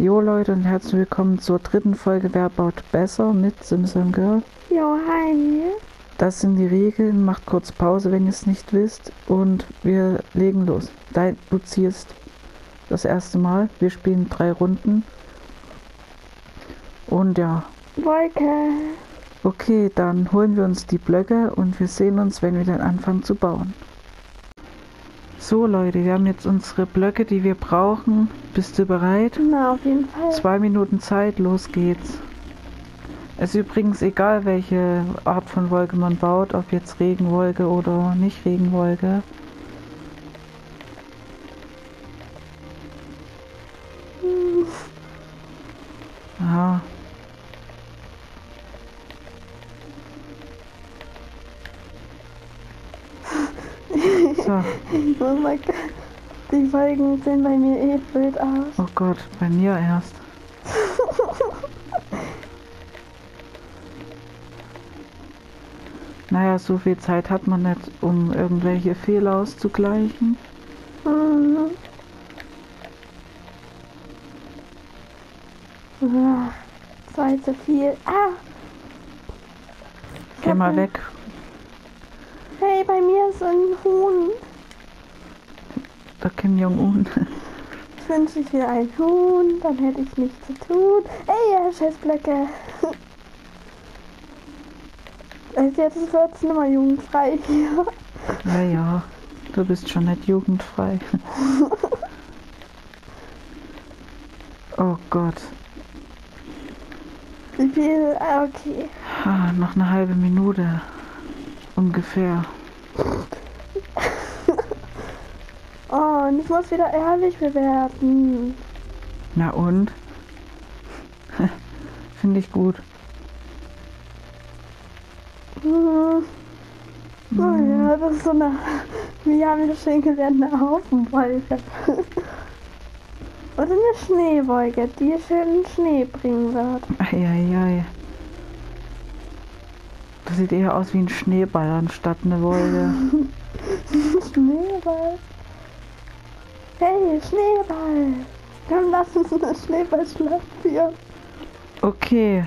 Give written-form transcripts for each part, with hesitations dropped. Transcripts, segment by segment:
Jo Leute und herzlich willkommen zur dritten Folge Wer baut besser mit Simsam Girl. Jo, hi. Das sind die Regeln, macht kurz Pause, wenn ihr es nicht wisst und wir legen los. Du ziehst das erste Mal, wir spielen 3 Runden und ja. Wolke. Okay, dann holen wir uns die Blöcke und wir sehen uns, wenn wir dann anfangen zu bauen. So Leute, wir haben jetzt unsere Blöcke, die wir brauchen. Bist du bereit? Na, auf jeden Fall. 2 Minuten Zeit, los geht's. Es ist übrigens egal, welche Art von Wolke man baut, ob jetzt Regenwolke oder nicht Regenwolke. Aha. So. Oh mein Gott. Die Wolken sehen bei mir eh wild aus. Oh Gott, bei mir erst. Naja, so viel Zeit hat man nicht, um irgendwelche Fehler auszugleichen. Mhm. Zeit zu viel. Ah! Geh mal weg. Hey, bei mir ist ein Huhn. Der Kim Jong-un. Ich wünsche ich mir ein Huhn, dann hätte ich nichts zu tun. Ey, Scheißblöcke. Jetzt wird es nicht mehr jugendfrei hier. Naja, du bist schon nicht jugendfrei. Oh Gott. Wie viel? Ah, okay. Noch eine halbe Minute. Ungefähr. Oh, und ich muss wieder ehrlich bewerten. Na und? Finde ich gut. Oh ja, das ist so eine, wie haben wir schön gelernt, eine Haufenwolke. Oder eine Schneewolke, die schön Schnee bringen wird. Eieiei. Das sieht eher aus wie ein Schneeball anstatt eine Wolke. Schneeball. Hey, Schneeball. Komm, lass uns eine Schneeballschlacht hier. Okay.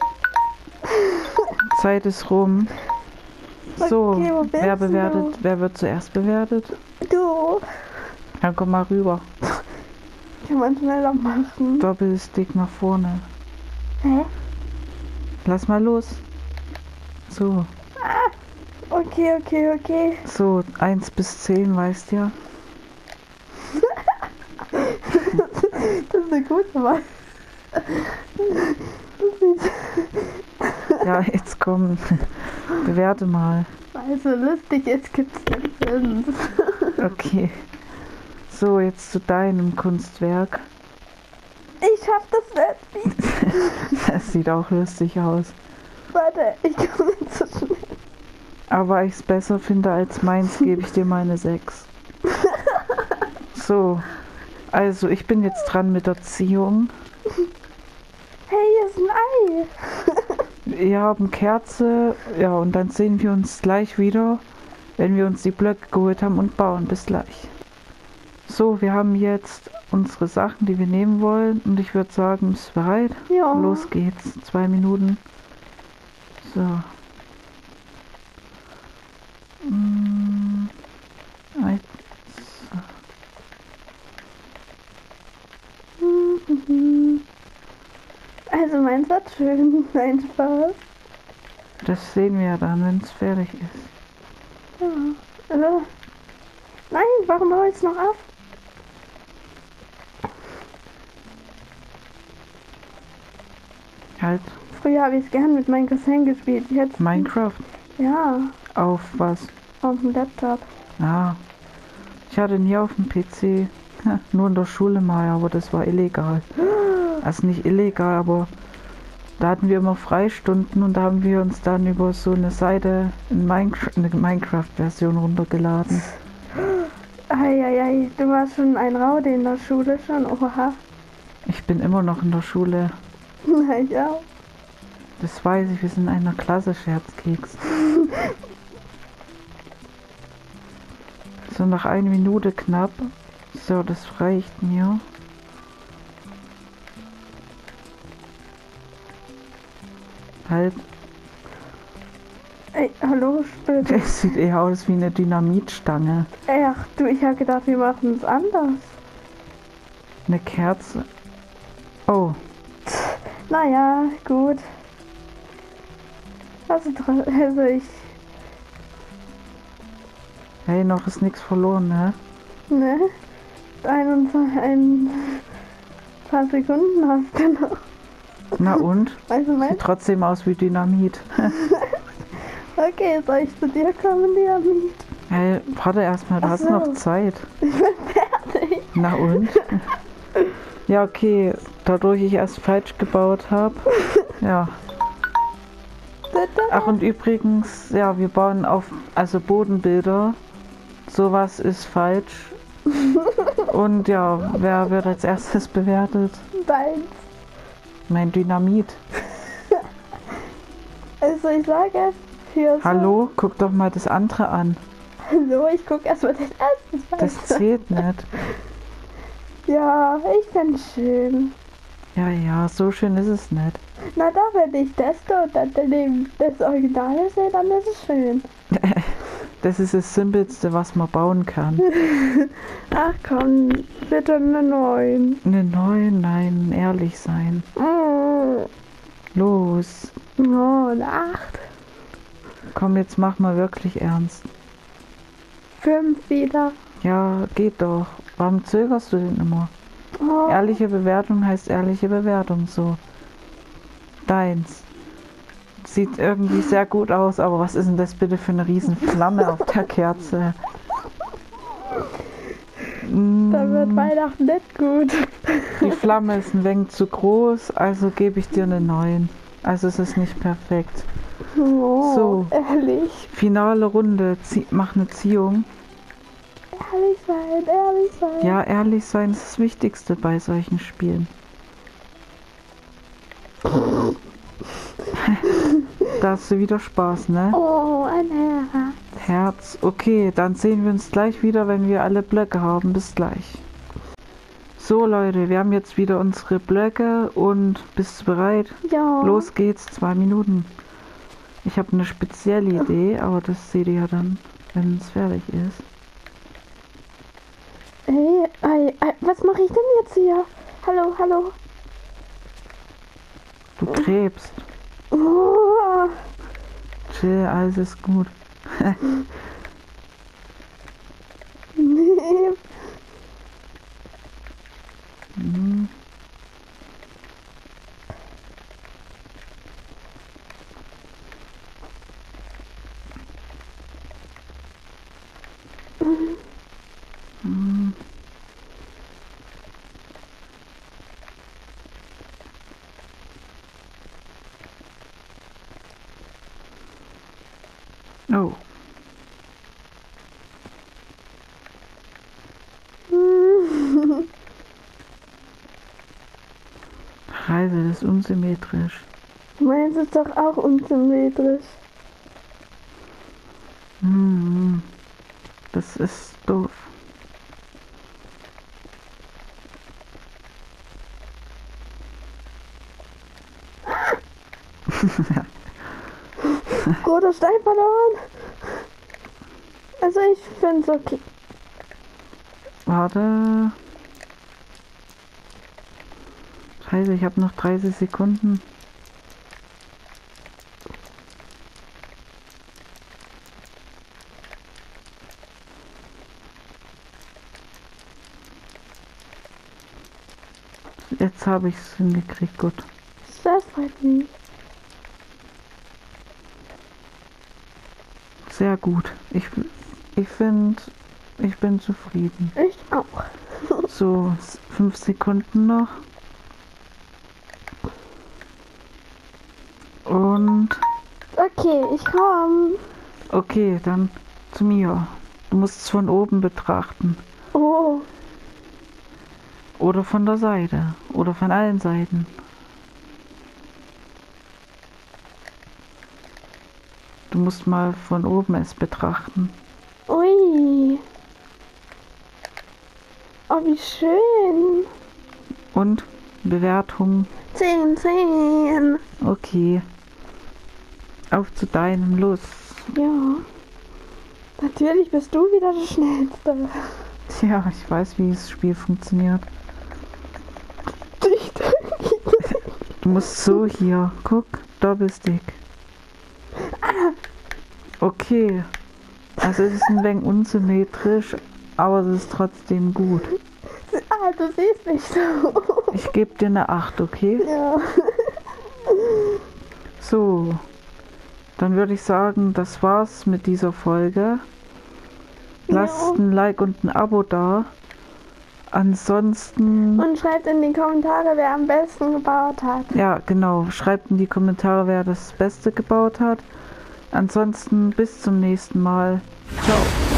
Zeit ist rum. So, Okay, wo bist wer du? bewertet? Wer wird zuerst bewertet? Du. Dann komm mal rüber. Kann man schneller machen. Doppelstick nach vorne. Hä? Lass mal los. So. Okay. So, 1 bis 10, weißt ja. Das ist eine gute Wahl. Ja, jetzt komm. Bewerte mal. Also lustig, jetzt gibt's den 5. Okay. So, jetzt zu deinem Kunstwerk. Ich schaff das nicht. Das sieht auch lustig aus. Warte, ich komme nicht so schnell. Aber weil ich es besser finde als meins, gebe ich dir meine 6. So. Also, ich bin jetzt dran mit der Ziehung. Hey, hier ist ein Ei. Wir haben Kerze. Ja, und dann sehen wir uns gleich wieder, wenn wir uns die Blöcke geholt haben und bauen. Bis gleich. So, wir haben jetzt unsere Sachen, die wir nehmen wollen. Und ich würde sagen, bist du bereit? Ja. Los geht's. 2 Minuten. So. Eins. Also meins wird schön. Nein, Spaß. Das sehen wir ja dann, wenn es fertig ist. Ja. Nein, warum baue ich es noch ab? Halt Früher habe ich es gern mit meinem Cousin gespielt. Jetzt, Minecraft. ja, Auf was? auf dem Laptop. Ah. Ich hatte nie auf dem PC. Nur in der Schule mal, aber das war illegal. Also nicht illegal, aber da hatten wir immer Freistunden und da haben wir uns dann über so eine Seite eine Minecraft-Version runtergeladen. Eieiei, du warst schon ein Raude in der Schule schon, oha. Ich bin immer noch in der Schule. Na ja. Das weiß ich, wir sind in einer Klasse, Scherzkeks. So, nach 1 Minute knapp. So, das reicht mir. Halt, Ey, hallo, Spitze. es sieht eher aus wie eine Dynamitstange. Ach du, ich habe gedacht, wir machen es anders. Eine Kerze. Oh, Naja, gut. Also ich, hey, noch ist nichts verloren, ne? ne? Ein paar Sekunden hast du noch. Na und? Also Sieht meinst trotzdem aus wie Dynamit. okay, soll ich zu dir kommen, Diamit? Hey, warte erstmal, du Ach hast so. noch Zeit. Ich bin fertig. Na und? Ja, okay, dadurch ich erst falsch gebaut habe. Ja. Ach, und übrigens, ja, wir bauen auf, also Bodenbilder. Sowas ist falsch. Und ja, wer wird als erstes bewertet? Deins. Mein Dynamit. Also ich sage hier so. Hallo, guck doch mal das andere an. Hallo, ich gucke erstmal das erste. Das zählt nicht. Ja, ich find's schön. Ja, ja, so schön ist es nicht. Na da, wenn ich teste und dann daneben das Original sehe, dann ist es schön. Das ist das Simpelste, was man bauen kann. Ach komm, bitte eine 9. Eine 9, nein, ehrlich sein. Los. Oh, eine 8. Komm, jetzt mach mal wirklich ernst. 5 wieder. Ja, geht doch. Warum zögerst du denn immer? Oh, Ehrliche Bewertung heißt ehrliche Bewertung, so. Deins. Sieht irgendwie sehr gut aus, aber was ist denn das bitte für eine riesen Flamme auf der Kerze? dann wird Weihnachten nicht gut. Die Flamme ist ein wenig zu groß, also gebe ich dir eine 9. Also es ist nicht perfekt. Oh, So. ehrlich. Finale Runde, mach eine Ziehung. Ehrlich sein, ehrlich sein. Ja, ehrlich sein ist das Wichtigste bei solchen Spielen. Da hast du wieder Spaß, ne? Oh, ein Herz. Herz. Okay, dann sehen wir uns gleich wieder, wenn wir alle Blöcke haben. Bis gleich. So Leute, wir haben jetzt wieder unsere Blöcke und bist du bereit? Ja. Los geht's, 2 Minuten. Ich habe eine spezielle Idee, aber das seht ihr ja dann, wenn es fertig ist. Hey, was mache ich denn jetzt hier? Hallo, hallo. Du krebst. Oh, Chill, alles ist gut. nee. Mhm. Mhm. Oh, Scheiße, das ist unsymmetrisch. Meins ist doch auch unsymmetrisch. Mhm. Das ist doof. Roter Stein verloren. Also ich finde es okay. Warte. Scheiße, ich habe noch 30 Sekunden. Jetzt habe ich es hingekriegt, gut. Das freut mich. Sehr gut. Ich finde, ich bin zufrieden. Ich auch. So, 5 Sekunden noch. Und Okay, ich komm. okay, dann zu mir. Du musst es von oben betrachten. Oh, Oder von der Seite. Oder von allen Seiten. Du musst mal von oben es betrachten. ui. Oh, wie schön. Und Bewertung. 10, 10. Okay. Auf zu deinem, los. Ja. Natürlich bist du wieder der Schnellste. Tja, ich weiß, wie das Spiel funktioniert. Du musst so hier, guck, Doppelstick. Okay. Also es ist ein wenig unsymmetrisch, aber es ist trotzdem gut. Ah, du siehst mich so. Ich gebe dir eine 8, okay? Ja. So. Dann würde ich sagen, das war's mit dieser Folge. Lasst ein Like und ein Abo da. Ansonsten... Und schreibt in die Kommentare, wer am besten gebaut hat. Ja, genau. Schreibt in die Kommentare, wer das Beste gebaut hat. Ansonsten bis zum nächsten Mal. Ciao.